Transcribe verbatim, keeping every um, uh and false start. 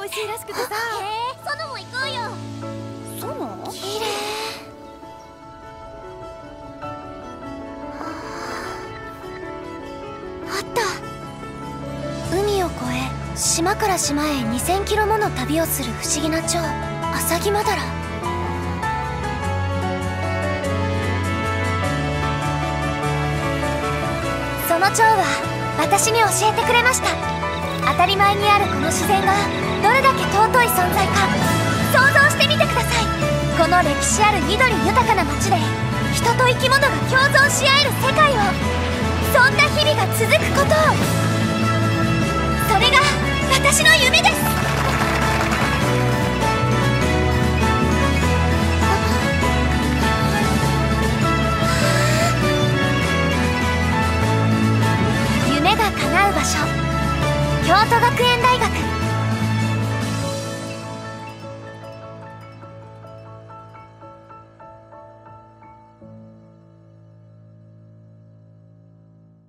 しいらしくてさ。へえ、園も行こうよ。園？綺麗。あった。海を越え島から島へにせんキロもの旅をする不思議な蝶、アサギマダラ。その蝶は私に教えてくれました。当たり前にあるこの自然がどれだけ尊い存在か想像してみてください。この歴史ある緑豊かな街で人と生き物が共存し合える世界を、そんな日々が続くことを。それが私の夢です。夢が叶う場所、京都学園大